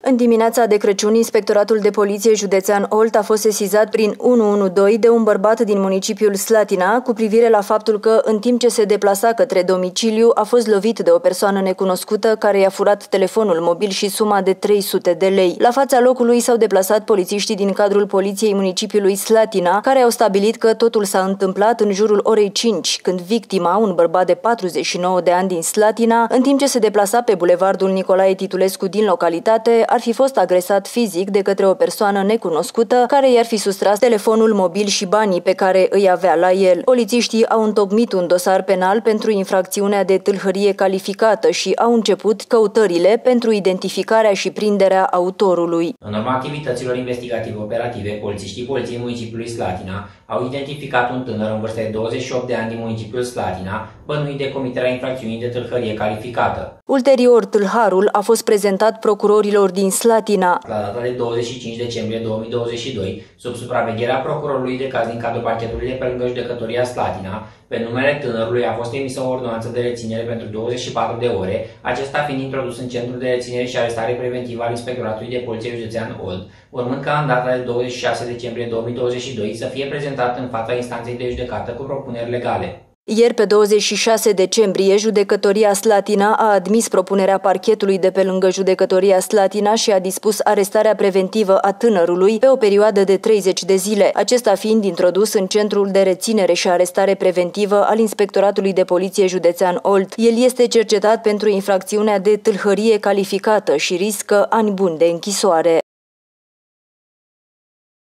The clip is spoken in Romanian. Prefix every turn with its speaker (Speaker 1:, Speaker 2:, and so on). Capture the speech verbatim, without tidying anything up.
Speaker 1: În dimineața de Crăciun, Inspectoratul de Poliție Județean Olt a fost sesizat prin unu unu doi de un bărbat din municipiul Slatina cu privire la faptul că, în timp ce se deplasa către domiciliu, a fost lovit de o persoană necunoscută care i-a furat telefonul mobil și suma de trei sute de lei. La fața locului s-au deplasat polițiștii din cadrul Poliției municipiului Slatina, care au stabilit că totul s-a întâmplat în jurul orei cinci, când victima, un bărbat de patruzeci și nouă de ani din Slatina, în timp ce se deplasa pe bulevardul Nicolae Titulescu din localitate, ar fi fost agresat fizic de către o persoană necunoscută care i-ar fi sustras telefonul mobil și banii pe care îi avea la el. Polițiștii au întocmit un dosar penal pentru infracțiunea de tâlhărie calificată și au început căutările pentru identificarea și prinderea autorului.
Speaker 2: În urma activităților investigative operative, polițiștii Poliției municipiului Slatina au identificat un tânăr în vârstă de douăzeci și opt de ani din municipiul Slatina, bănuit de comiterea infracțiunii de tâlhărie calificată.
Speaker 1: Ulterior, tâlharul a fost prezentat procurorilor din Slatina.
Speaker 2: La data de douăzeci și cinci decembrie două mii douăzeci și doi, sub supravegherea procurorului de caz din cadrul parchetului de pe lângă judecătoria Slatina, pe numele tânărului a fost emisă o ordonanță de reținere pentru douăzeci și patru de ore, acesta fiind introdus în centrul de reținere și arestare preventivă al Inspectoratului de Poliție Județean Olt, urmând ca în data de douăzeci și șase decembrie două mii douăzeci și doi să fie prezentat în fața instanței de judecată cu propuneri legale.
Speaker 1: Ieri, pe douăzeci și șase decembrie, judecătoria Slatina a admis propunerea parchetului de pe lângă judecătoria Slatina și a dispus arestarea preventivă a tânărului pe o perioadă de treizeci de zile, acesta fiind introdus în centrul de reținere și arestare preventivă al Inspectoratului de Poliție Județean Olt. El este cercetat pentru infracțiunea de tâlhărie calificată și riscă ani buni de închisoare.